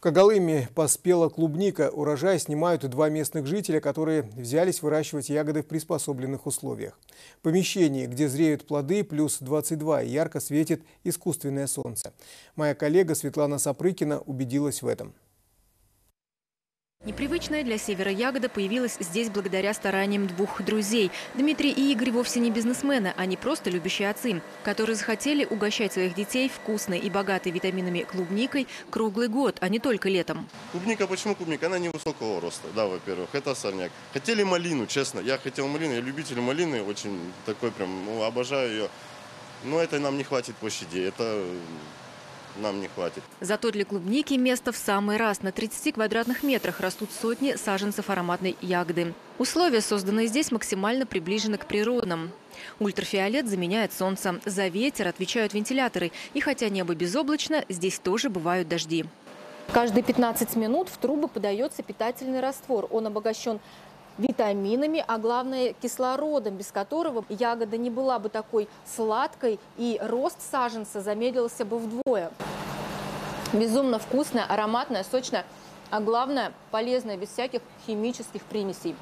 Когалыме поспела клубника. Урожай снимают два местных жителя, которые взялись выращивать ягоды в приспособленных условиях. В помещении, где зреют плоды, плюс 22, и ярко светит искусственное солнце. Моя коллега Светлана Сапрыкина убедилась в этом. Непривычная для севера ягода появилась здесь благодаря стараниям двух друзей. Дмитрий и Игорь вовсе не бизнесмены, они просто любящие отцы, которые захотели угощать своих детей вкусной и богатой витаминами клубникой круглый год, а не только летом. Клубника, почему клубника? Она невысокого роста, да, во-первых, это сорняк. Хотели малину, честно, я хотел малину, я любитель малины, очень такой прям, обожаю ее. Но это нам не хватит площади, это нам не хватит. Зато для клубники место в самый раз. На 30 квадратных метрах растут сотни саженцев ароматной ягоды. Условия, созданные здесь, максимально приближены к природным. Ультрафиолет заменяет солнце. За ветер отвечают вентиляторы. И хотя небо безоблачно, здесь тоже бывают дожди. Каждые 15 минут в трубы подается питательный раствор. Он обогащен витаминами, а главное кислородом, без которого ягода не была бы такой сладкой, и рост саженца замедлился бы вдвое. Безумно вкусная, ароматная, сочная, а главное полезная, без всяких химических примесей.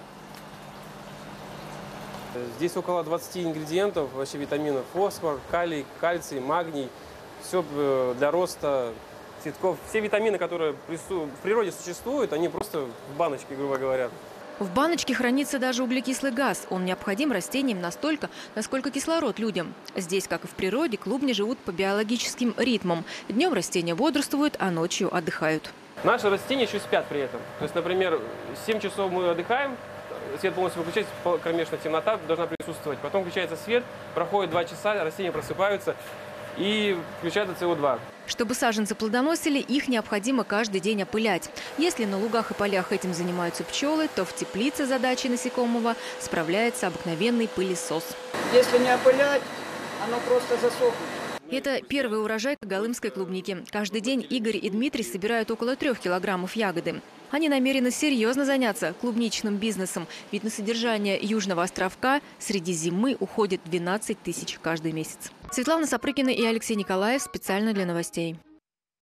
Здесь около 20 ингредиентов, вообще витаминов: фосфор, калий, кальций, магний. Все для роста цветков. Все витамины, которые в природе существуют, они просто в баночке, грубо говоря. В баночке хранится даже углекислый газ. Он необходим растениям настолько, насколько кислород людям. Здесь, как и в природе, клубни живут по биологическим ритмам. Днем растения бодрствуют, а ночью отдыхают. Наши растения еще спят при этом. То есть, например, 7 часов мы отдыхаем, свет полностью выключается, кромешная темнота должна присутствовать. Потом включается свет, проходит 2 часа, растения просыпаются и включается СО2. Чтобы саженцы плодоносили, их необходимо каждый день опылять. Если на лугах и полях этим занимаются пчелы, то в теплице задачей насекомого справляется обыкновенный пылесос. Если не опылять, оно просто засохнет. Это первый урожай когалымской клубники. Каждый день Игорь и Дмитрий собирают около 3 килограммов ягоды. Они намерены серьезно заняться клубничным бизнесом, ведь на содержание Южного островка среди зимы уходит 12 тысяч каждый месяц. Светлана Сапрыкина и Алексей Николаев специально для новостей.